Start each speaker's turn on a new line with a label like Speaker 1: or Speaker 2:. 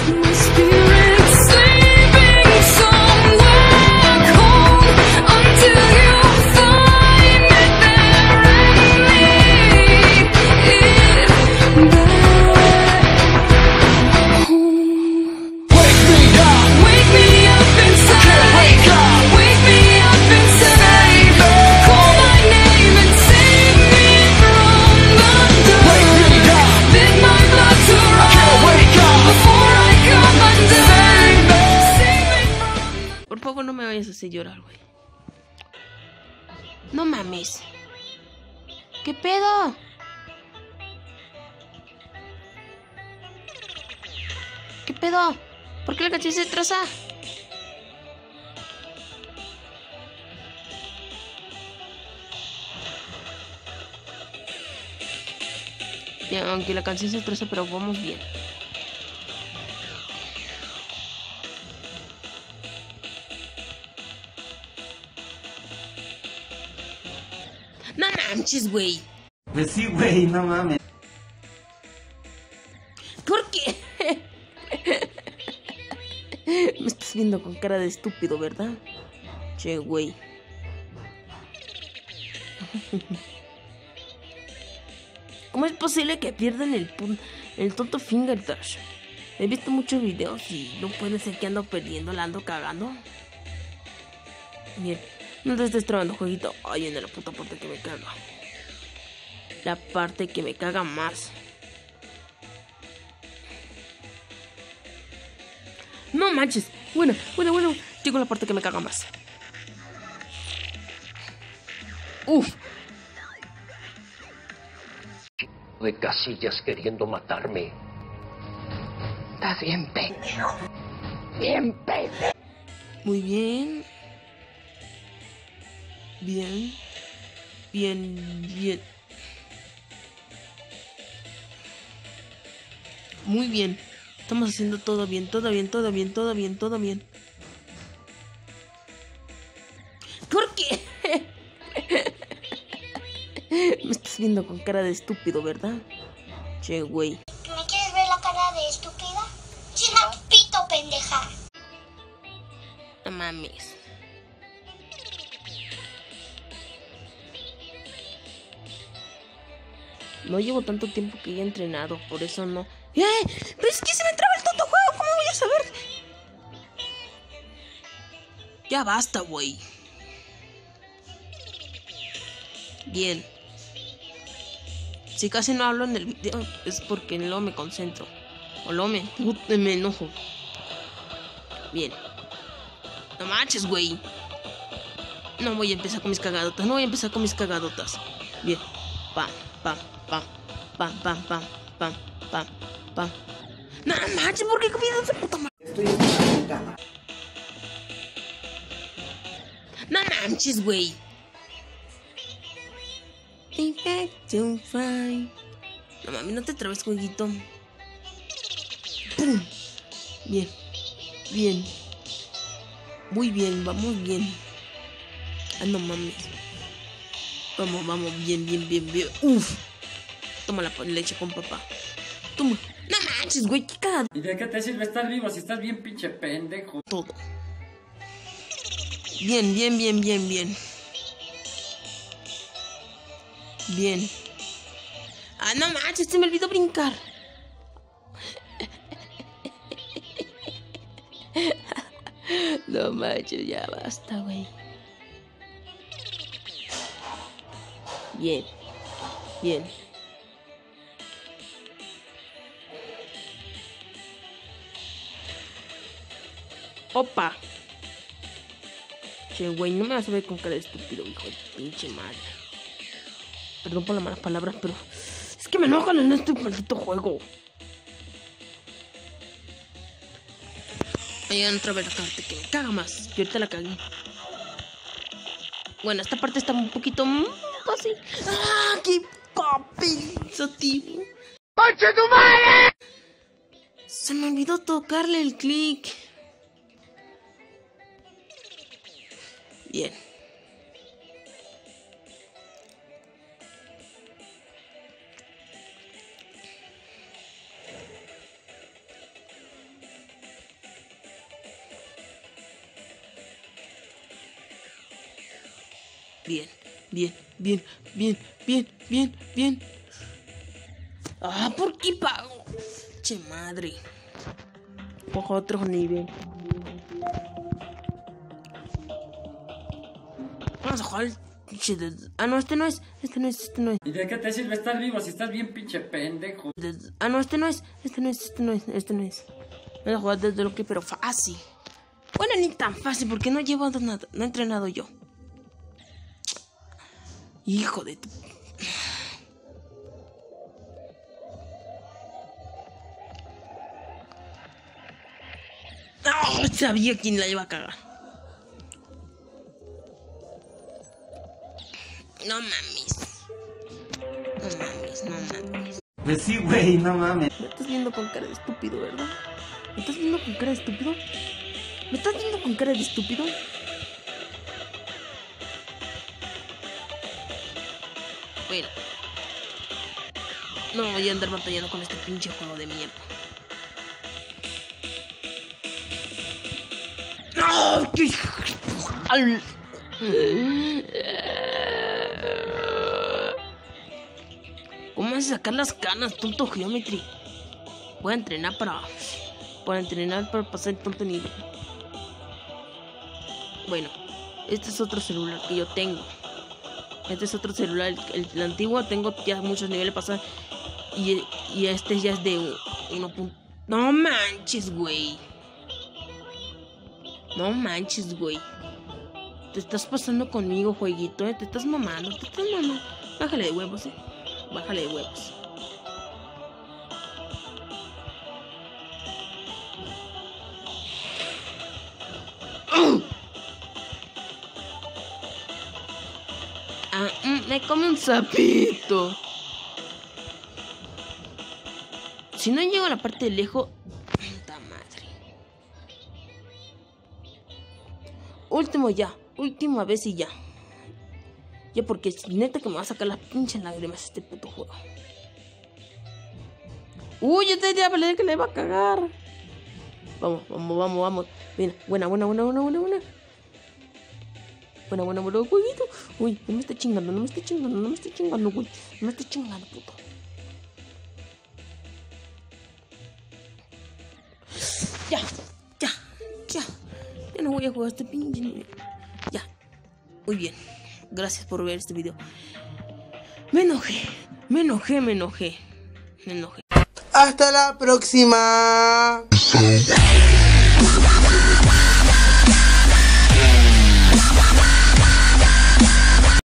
Speaker 1: My spirit's sleeping somewhere cold until you find it there and lead it back home. Wake me up inside. Wake me up inside. Call my name and save me from the dark. Bid my blood to run before I come undone. Save me from.
Speaker 2: Por favor, no me vayas a hacer llorar, güey. No mames. ¿Qué pedo? ¿Qué pedo? ¿Por qué la canción se traza? Bien, aunque la canción se traza, pero vamos bien. No manches, güey.
Speaker 3: Pues sí, güey, no mames.
Speaker 2: ¿Por qué? Me estás viendo con cara de estúpido, ¿verdad? Che, güey. ¿Cómo es posible que pierdan el tonto Finger Dash? He visto muchos videos y no puede ser que ando perdiendo, la ando cagando. Bien, no te estés trabando, jueguito. Ay, en la puta parte que me caga. La parte que me caga más. No manches. Bueno. Llegó la parte que me caga más. Uf.
Speaker 4: De Casillas queriendo matarme. Estás bien pendejo. Bien pendejo.
Speaker 2: Muy bien. Bien. Muy bien. Estamos haciendo todo bien. ¿Por qué? Me estás viendo con cara de estúpido, ¿verdad? Che, güey.
Speaker 5: ¿Me quieres ver la cara de estúpida? China pito, pendeja.
Speaker 2: No mames. No llevo tanto tiempo que ya he entrenado, por eso no. Pero es que se me traba el tonto juego, ¿cómo voy a saber? Ya basta, güey. Bien. Si casi no hablo en el video es porque luego me concentro. O luego me enojo. Bien. No manches, güey. No voy a empezar con mis cagadotas. Bien. Pam. No manches, ¿por qué comienza esa puta madre?
Speaker 3: Estoy en mi cama.
Speaker 2: No manches, güey. No mames, no te trabes, jueguito. ¡Pum! Bien. Muy bien, vamos bien. Ah, no mames. Vamos, bien. Uf. Toma la leche con papá. Toma. No manches, güey, qué cagado.
Speaker 6: ¿Y de qué te sirve estar vivo si estás bien pinche pendejo?
Speaker 2: Todo. Bien. Ah, no manches, se me olvidó brincar. No manches, ya basta, güey. Bien. Opa. Che, güey, no me vas a ver con cara de estúpido, hijo de pinche madre. Perdón por las malas palabras, pero es que me enojan en este maldito juego. Ahí otra vez la parte que me caga más. Yo ahorita la cagué. Bueno, esta parte está un poquito así. ¡Ah! ¡Qué pensativo!
Speaker 4: ¡Concha tu madre!
Speaker 2: Se me olvidó tocarle el clic. Bien. Bien, bien, bien, bien, bien, bien, bien. Ah, ¿por qué pago? Che madre. Cojo otro nivel. Vamos a jugar. Ah, no, este no es.
Speaker 6: ¿Y de qué te sirve estar vivo si estás bien pinche pendejo?
Speaker 2: Ah, no, este no es. Voy a jugar desde lo que, pero fácil. Bueno, ni tan fácil porque no llevo nada. No he entrenado yo. Hijo de tu... ¡Oh! Sabía quién la iba a cagar. No mames.
Speaker 3: Pues sí, güey, no mames.
Speaker 2: Me estás viendo con cara de estúpido, ¿verdad? ¿Me estás viendo con cara de estúpido? ¿Me estás viendo con cara de estúpido? Bueno. No voy a andar batallando con este pinche juego de mierda. ¡No! ¿Qué? ¿Cómo vas a sacar las canas, tonto Geometry? Voy a entrenar para pasar el tonto nivel. Bueno, este es otro celular que yo tengo. Este es otro celular, el antiguo tengo ya muchos niveles pasados. Y este ya es de 1. No manches, güey. No manches, güey. Te estás pasando conmigo, jueguito, Te estás mamando. Bájale de huevos, Bájale de huevos. Me come un sapito. Si no llego a la parte de lejos... ¡Puta madre! Última vez y ya. Ya porque neta que me va a sacar las pinches lágrimas este puto juego. Uy, yo tenía que le va a cagar. Vamos. Mira, buena. Buena, jueguito. Uy, no me está chingando, güey. No me está chingando, puto. Ya. Ya no voy a jugar este pinche nivel. Ya. Muy bien. Gracias por ver este video. Me enojé.
Speaker 7: Hasta la próxima.